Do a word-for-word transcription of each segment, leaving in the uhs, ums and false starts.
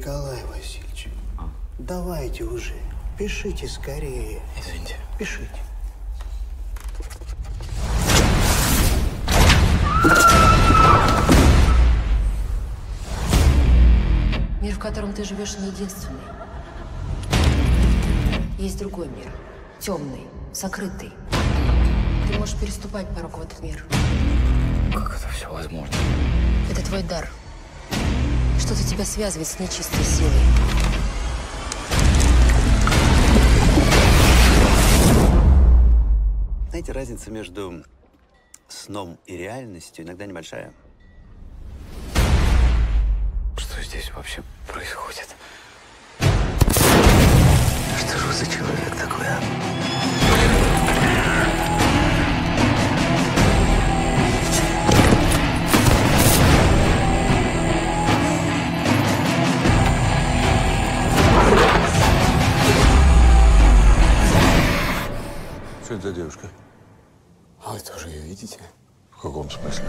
Николай Васильевич, а? Давайте уже, пишите скорее. Извините. Пишите. Мир, в котором ты живешь, не единственный. Есть другой мир. Темный, сокрытый. Ты можешь переступать порог в этот мир. Как это все возможно? Это твой дар. Что-то тебя связывает с нечистой силой. Знаете, разница между сном и реальностью иногда небольшая. Что здесь вообще происходит? Что же вы за человек такой, а? Что это за девушка? А вы тоже ее видите? В каком смысле?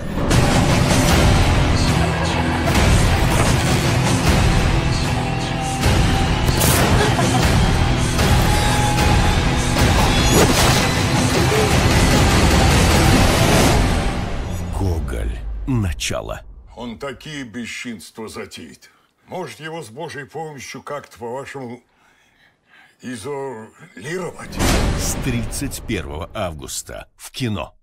Гоголь. Начало. Он такие бесчинства затеет. Может, его с Божьей помощью как-то, по-вашему, изолировать? С тридцать первого августа в кино.